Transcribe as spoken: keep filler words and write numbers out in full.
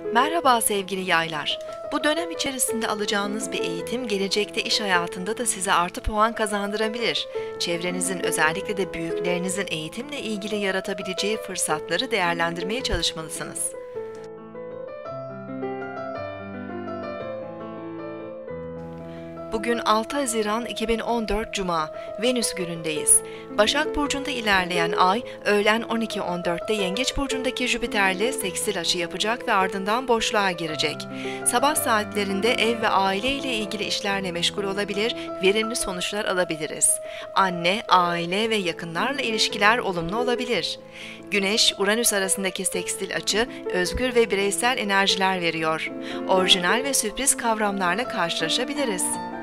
Merhaba sevgili yaylar. Bu dönem içerisinde alacağınız bir eğitim gelecekte iş hayatında da size artı puan kazandırabilir. Çevrenizin, özellikle de büyüklerinizin eğitimle ilgili yaratabileceği fırsatları değerlendirmeye çalışmalısınız. Bugün altı Haziran iki bin on dört Cuma, Venüs günündeyiz. Başak Burcu'nda ilerleyen Ay, öğlen on iki on dörtte Yengeç Burcu'ndaki Jüpiter'le seksil açı yapacak ve ardından boşluğa girecek. Sabah saatlerinde ev ve aile ile ilgili işlerle meşgul olabilir, verimli sonuçlar alabiliriz. Anne, aile ve yakınlarla ilişkiler olumlu olabilir. Güneş-Uranüs arasındaki sekstil açı, özgür ve bireysel enerjiler veriyor. Orijinal ve sürpriz kavramlarla karşılaşabiliriz.